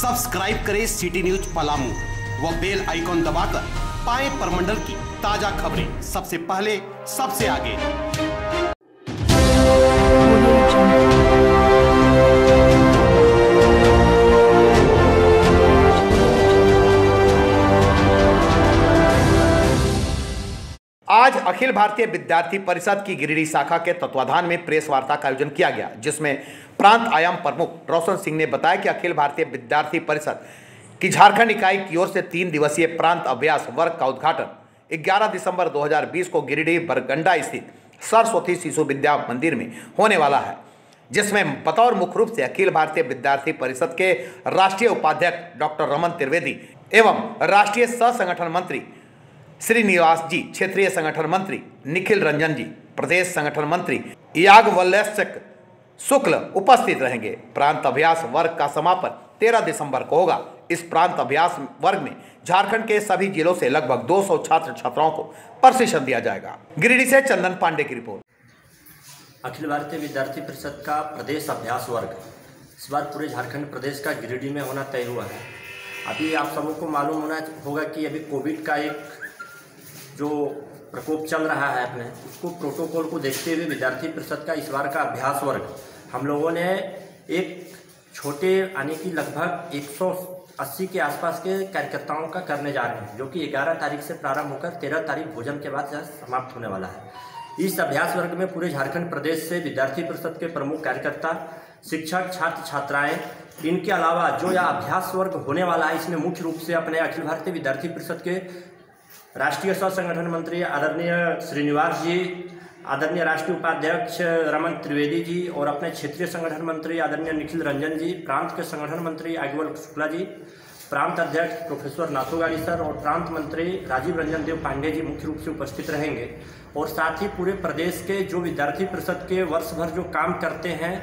Subscribe करें city news Palamu व bell icon दबाकर पाएं परमंडल की ताजा खबरें सबसे पहले सबसे आगे। आज अखिल भारतीय विद्यार्थी परिषद की गिरिडीह शाखा के तत्वाधान में प्रेस वार्ता का आयोजन किया गया, जिसमें प्रांत आयाम प्रमुख रोशन सिंह ने बताया कि अखिल भारतीय विद्यार्थी परिषद की झारखंड इकाई की ओर से 3 दिवसीय प्रांत अभ्यास वर्ग का उद्घाटन 11 दिसंबर 2020 को गिरिडीह बरगंडा स्थित सरस्वती शिशु विद्या मंदिर में होने वाला है, जिसमें बतौर मुख्य रूप से अखिल भारतीय विद्यार्थी परिषद के राष्ट्रीय उपाध्यक्ष डॉक्टर रमन त्रिवेदी एवं राष्ट्रीय सह संगठन मंत्री श्रीनिवास जी, क्षेत्रीय संगठन मंत्री निखिल रंजन जी, प्रदेश संगठन मंत्री याज्ञवल्क्य शुक्ल उपस्थित रहेंगे। प्रांत अभ्यास वर्ग का समापन 13 दिसंबर को होगा। इस प्रांत अभ्यास वर्ग में झारखंड के सभी जिलों से लगभग 200 छात्र छात्राओं को प्रशिक्षण दिया जाएगा। गिरिडीह से चंदन पांडे की रिपोर्ट। अखिल भारतीय विद्यार्थी परिषद का प्रदेश अभ्यास वर्ग इस बार पूरे झारखंड प्रदेश का गिरिडीह में होना तय हुआ है। अभी आप सबों को मालूम होगा कि अभी कोविड का एक जो प्रकोप चल रहा है अपने उसको प्रोटोकॉल को देखते हुए विद्यार्थी परिषद का इस बार का अभ्यास वर्ग हम लोगों ने एक छोटे आने की लगभग 180 के आसपास के कार्यकर्ताओं का करने जा रहे हैं, जो कि 11 तारीख से प्रारंभ होकर 13 तारीख भोजन के बाद समाप्त होने वाला है। इस अभ्यास वर्ग में पूरे झारखंड प्रदेश से विद्यार्थी परिषद के प्रमुख कार्यकर्ता, शिक्षक, छात्र छात्राएं, इनके अलावा जो यह अभ्यास वर्ग होने वाला है इसमें मुख्य रूप से अपने अखिल भारतीय विद्यार्थी परिषद के राष्ट्रीय सह संगठन मंत्री आदरणीय श्रीनिवास जी, आदरणीय राष्ट्रीय उपाध्यक्ष रमन त्रिवेदी जी और अपने क्षेत्रीय संगठन मंत्री आदरणीय निखिल रंजन जी, प्रांत के संगठन मंत्री याज्ञवल्क्य शुक्ला जी, प्रांत अध्यक्ष प्रोफेसर नाथुगाड़ी सर और प्रांत मंत्री राजीव रंजन देव पांडे जी मुख्य रूप से उपस्थित रहेंगे। और साथ ही पूरे प्रदेश के जो विद्यार्थी परिषद के वर्ष भर जो काम करते हैं,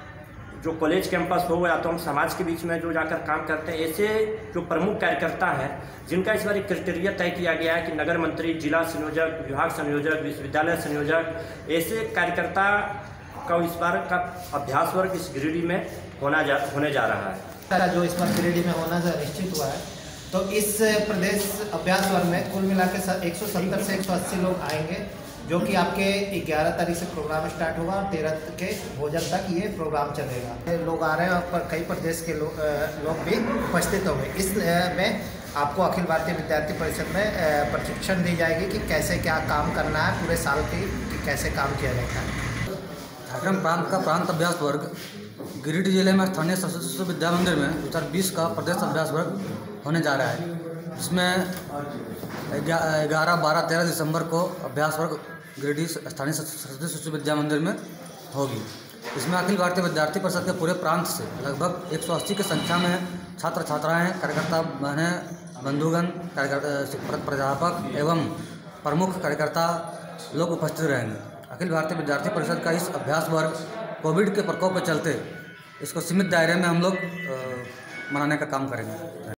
जो कॉलेज कैंपस हो या तो हम समाज के बीच में जो जाकर काम करते हैं, ऐसे जो प्रमुख कार्यकर्ता हैं जिनका इस बार एक क्राइटेरिया तय किया गया है कि नगर मंत्री, जिला संयोजक, विभाग संयोजक, विश्वविद्यालय संयोजक, ऐसे कार्यकर्ता का इस बार का अभ्यास वर्ग इस गिरिडीह में होने जा रहा है। जो इस बार गिरिडीह में होना निश्चित हुआ है, तो इस प्रदेश अभ्यास वर्ग में कुल मिला के 170 से 180 लोग आएंगे, जो कि आपके 11 तारीख से प्रोग्राम स्टार्ट होगा और 13 के भोजन तक ये प्रोग्राम चलेगा। लोग आ रहे हैं और कई प्रदेश के लोग भी उपस्थित होंगे। इसमें आपको अखिल भारतीय विद्यार्थी परिषद में प्रशिक्षण दी जाएगी कि कैसे क्या काम करना है पूरे साल की, कि कैसे काम किया जाता है। झारखंड प्रांत का प्रांत अभ्यास वर्ग गिरिडीह जिले में स्थानीय सरस्वती शिशु विद्या मंदिर में 2020 का प्रदेश अभ्यास वर्ग होने जा रहा है, जिसमें 11, 12, 13 दिसंबर को अभ्यास वर्ग गिरिडीह स्थानीय सरस्वती शिशु विद्या मंदिर में होगी। इसमें अखिल भारतीय विद्यार्थी परिषद के पूरे प्रांत से लगभग 180 की संख्या में छात्र छात्राएं, कार्यकर्ता बहनें, बंधुगण, प्राध्यापक एवं प्रमुख कार्यकर्ता लोग उपस्थित रहेंगे। अखिल भारतीय विद्यार्थी परिषद का इस अभ्यास वर्ग कोविड के प्रकोप के चलते इसको सीमित दायरे में हम लोग मनाने का काम करेंगे।